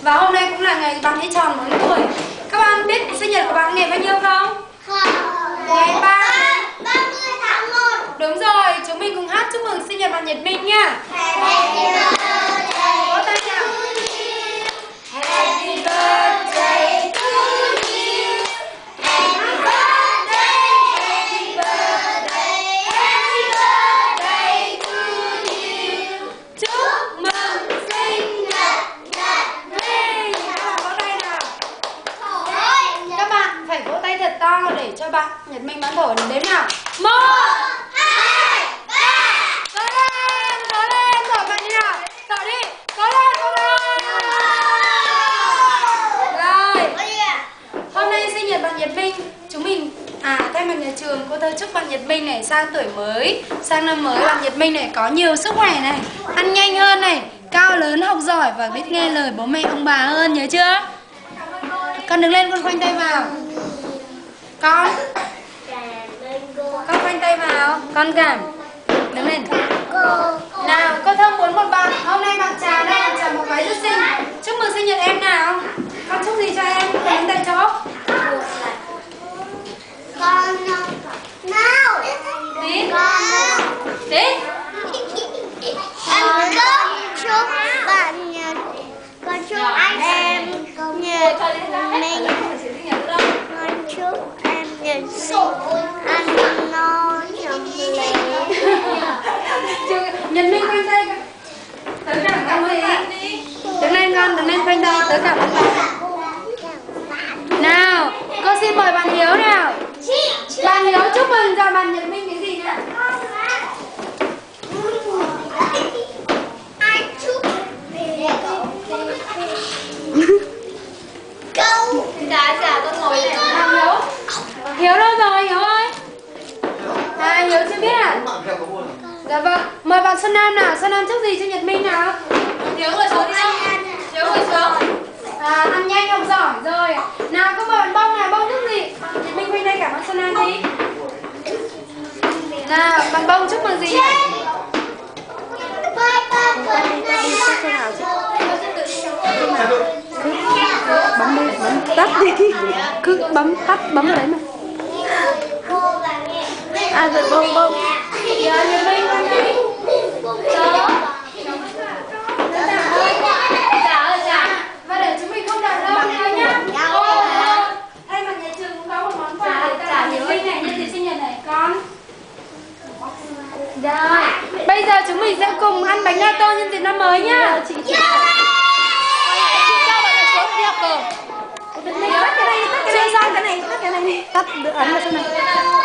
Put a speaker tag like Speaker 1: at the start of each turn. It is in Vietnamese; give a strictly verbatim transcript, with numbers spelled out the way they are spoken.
Speaker 1: Và hôm nay cũng là ngày bạn ấy tròn bốn tuổi. Các bạn biết sinh nhật của bạn ngày bao nhiêu không? Ngày ba
Speaker 2: mươi tháng một.
Speaker 1: Đúng rồi, chúng mình cùng hát chúc mừng sinh nhật bạn Nhật Minh nha.
Speaker 2: Happy birthday.
Speaker 1: Vỗ tay nào.
Speaker 2: Happy birthday to you. Happy birthday, happy birthday, happy birthday to you.
Speaker 1: Chúc mừng sinh nhật Nhật Minh. Các bạn vỗ tay nào. Các bạn phải vỗ tay thật to để cho bạn Nhật Minh bán thổi đếm nào. Một,
Speaker 2: hai, ba.
Speaker 1: cố lên, cố lên, thổi bạn đi nào. Thổi đi, cố lên, cố lên. Rồi, hôm nay sinh nhật bạn Nhật Minh, chúng mình à thay mặt nhà trường cô thơ chúc bạn Nhật Minh này sang tuổi mới, sang năm mới bạn Nhật Minh này có nhiều sức khỏe này, ăn nhanh hơn này, cao lớn học giỏi và biết nghe lời bố mẹ ông bà hơn, nhớ chưa? Con đứng lên, con khoanh tay vào. Con Con khoanh tay vào, con cảm. Đứng lên. Nào, cô thơ muốn một bạn, hôm nay bạn Trà đây, bạn Trà một váy rất xinh. Chúc mừng sinh nhật em nào. Con chúc gì cho em? Con đứng tại chỗ.
Speaker 2: Con nào
Speaker 1: Tí.
Speaker 2: con
Speaker 1: Tí.
Speaker 2: em chúc bạn Nhật, con chúc em Nhật Minh, con chúc em Nhật sinh ăn no chậm lệ.
Speaker 1: Nhật Minh khoanh tay. Tớ cảm ơn gì? Đứng lên con, đứng lên khoanh tay. Tớ cảm ơn bạn. Nào, cô xin mời bạn Hiếu nào. Bạn Hiếu chúc mừng cho bạn Nhật Minh cái gì nữa?
Speaker 2: Ai chúc câu dạ dạ con ngồi này.
Speaker 1: Bạn Hiếu. Hiếu đâu rồi Hiếu ơi? À Hiếu chưa biết à? Dạ vâng, mời bạn Xuân Nam nào. Xuân Nam chúc gì cho Nhật Minh nào? Hiếu ngồi xuống đi đâu? Hiếu ngồi xuống. À, ăn nhanh học giỏi rồi. Nào có mời bạn Bông nào, Bông chúc gì? Nhật Minh quanh đây cảm ơn Xuân Nam đi. Nào, bạn Bông chúc mừng gì? Bấm đi, bấm tắt đi. Cứ bấm tắt, bấm vào đấy mà. À rồi Bông Bông. Giờ Nhật Minh quanh đi. Đó. Và để chúng mình không đợi lâu nữa nhá. Thay mặt nhà trường cũng có một món quà để tặng Nhật Minh này, nhân dịp sinh nhật này con. Rồi, bây giờ chúng mình sẽ cùng ăn bánh gato nhân dịp năm mới nhá. Chị chị. Cho bạn này xuống đi học cờ. Tắt cái này, tắt cái này, tắt cái này, tắt cái này. Tắt ấn vào trong này.